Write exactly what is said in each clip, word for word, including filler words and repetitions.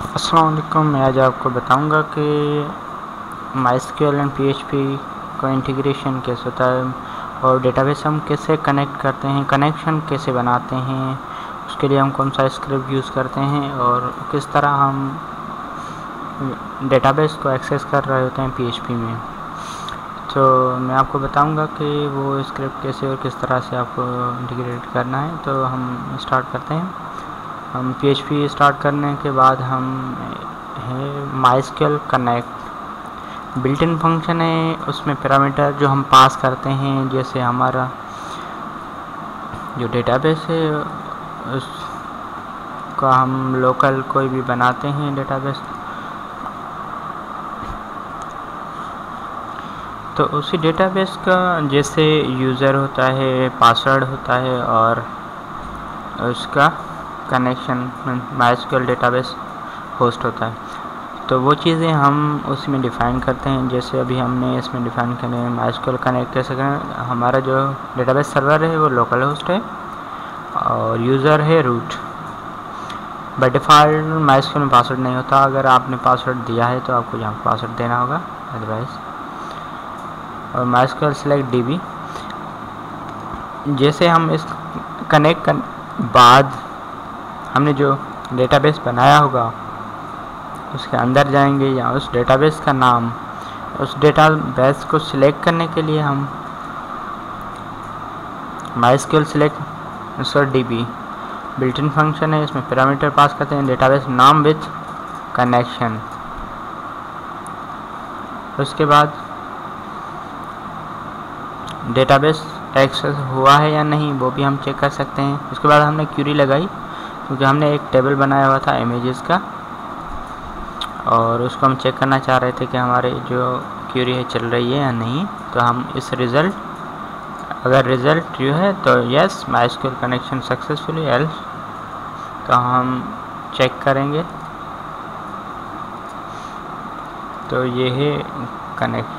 अस्सलाम वालेकुम। मैं आज आपको बताऊंगा कि माइस्क्यूएल एंड पीएचपी का इंटीग्रेशन कैसे होता है और डेटाबेस हम कैसे कनेक्ट करते हैं, कनेक्शन कैसे बनाते हैं, उसके लिए हम कौन सा स्क्रिप्ट यूज़ करते हैं और किस तरह हम डेटाबेस को एक्सेस कर रहे होते हैं पीएचपी में। तो मैं आपको बताऊंगा कि वो स्क्रिप्ट कैसे और किस तरह से आपको इंटीग्रेट करना है। तो हम स्टार्ट करते हैं। हम पीएचपी स्टार्ट करने के बाद हम है MySQL connect built in function है, उसमें पैरामीटर जो हम पास करते हैं, जैसे हमारा जो डेटाबेस है उसका हम लोकल कोई भी बनाते हैं डेटाबेस, तो उसी डेटाबेस का जैसे यूज़र होता है, पासवर्ड होता है और उसका कनेक्शन माइस्क्यूएल डेटाबेस होस्ट होता है, तो वो चीज़ें हम उसमें डिफ़ाइन करते हैं। जैसे अभी हमने इसमें डिफ़ाइन करें माइस्क्यूएल कनेक्ट कैसे करें। हमारा जो डेटाबेस सर्वर है वो लोकल होस्ट है और यूज़र है रूट। बाय डिफ़ॉल्ट माइस्क्यूएल में पासवर्ड नहीं होता, अगर आपने पासवर्ड दिया है तो आपको यहाँ पासवर्ड देना होगा, अदरवाइज। और माइस्क्यूएल सेलेक्ट डीबी, जैसे हम इस कनेक्ट कर बाद हमने जो डेटाबेस बनाया होगा उसके अंदर जाएंगे या उस डेटाबेस का नाम, उस डेटाबेस को सिलेक्ट करने के लिए हम माइस्क्यूएल सेलेक्ट सर डीबी बिल्ट इन फंक्शन है, इसमें पैरामीटर पास करते हैं डेटाबेस नाम विथ कनेक्शन। उसके बाद डेटाबेस एक्सेस हुआ है या नहीं वो भी हम चेक कर सकते हैं। उसके बाद हमने क्यूरी लगाई क्योंकि हमने एक टेबल बनाया हुआ था इमेजेस का और उसको हम चेक करना चाह रहे थे कि हमारे जो क्यूरी है चल रही है या नहीं। तो हम इस रिज़ल्ट, अगर रिज़ल्ट ट्रू है तो yes MySQL connection successfully, else तो हम चेक करेंगे। तो ये है connect,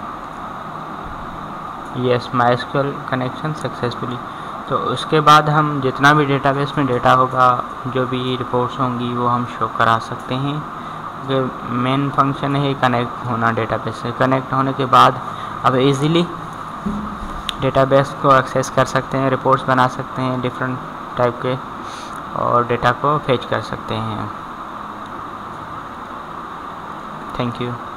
yes MySQL connection successfully. तो उसके बाद हम जितना भी डेटाबेस में डेटा होगा, जो भी रिपोर्ट्स होंगी वो हम शो करा सकते हैं। मेन फंक्शन है कनेक्ट होना डेटाबेस से। कनेक्ट होने के बाद अब इजीली डेटाबेस को एक्सेस कर सकते हैं, रिपोर्ट्स बना सकते हैं डिफरेंट टाइप के और डेटा को फेच कर सकते हैं। Thank you.